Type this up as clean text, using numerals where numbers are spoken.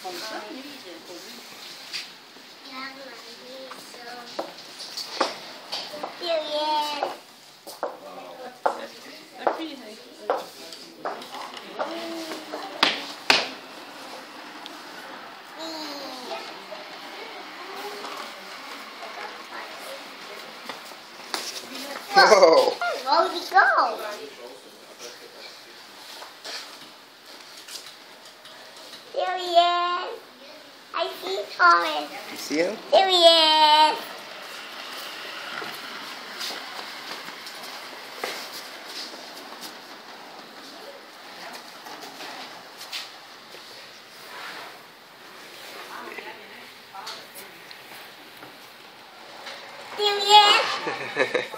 Whoa! Where did he go? There he is. I see Thomas. You see him? There he is. There he is.